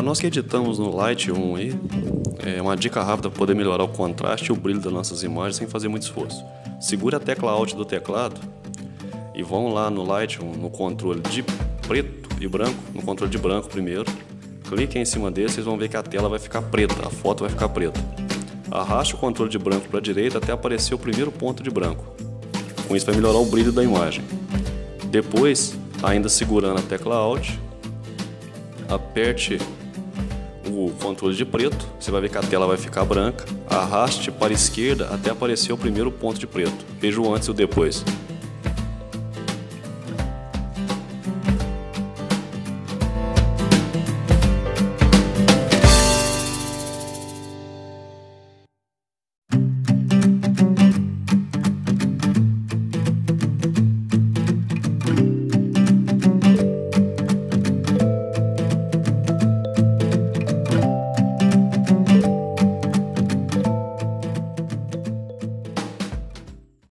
nós que editamos no Lightroom aí, é uma dica rápida para poder melhorar o contraste e o brilho das nossas imagens sem fazer muito esforço. Segure a tecla Alt do teclado e vão lá no Lightroom, no controle de preto e branco, no controle de branco primeiro. Cliquem em cima dele, vocês vão ver que a tela vai ficar preta, a foto vai ficar preta. Arraste o controle de branco para a direita até aparecer o primeiro ponto de branco. Com isso vai melhorar o brilho da imagem. Depois, ainda segurando a tecla Alt, aperte o controle de preto, você vai ver que a tela vai ficar branca. Arraste para a esquerda até aparecer o primeiro ponto de preto. Veja o antes e o depois.